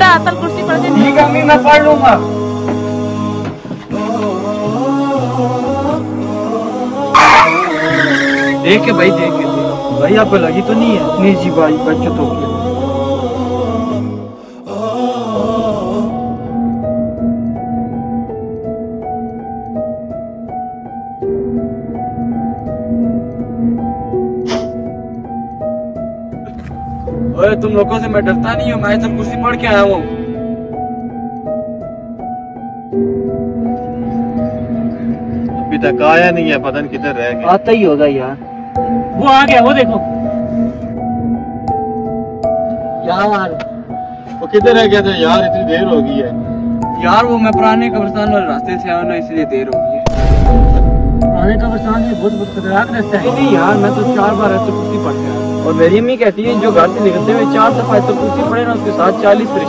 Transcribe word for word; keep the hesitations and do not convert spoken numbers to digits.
जा आतल कुर्सी पढ़ के। ठीक है अम्मी मैं पढ़ लूंगा। देख के भाई देख के भाई आपको लगी तो नहीं है? नहीं जी भाई बच्चों तो गया। ओए तुम लोगों से मैं डरता नहीं हूँ, मैं सब कुर्सी पढ़ के आया हूँ। अभी तक आया नहीं है, पता नहीं किधर रह गया। आता ही होगा यार। वो आ गया, वो देखो यार। वो किधर रह गया था यार, इतनी देर हो गई है यार। वो मैं पुराने कब्रिस्तान वाले रास्ते से आया ना, इसलिए देर हो गई है। पुराने कब्रिस्तान में बहुत बहुत खतरनाक रास्ता है। नहीं यार मैं तो चार बार ऐसे कुर्सी पढ़ के आया। और मेरी अम्मी कहती है जो घर से निकलते हुए चार दफा ऐसे कुर्सी पढ़े ना, उसके साथ चालीस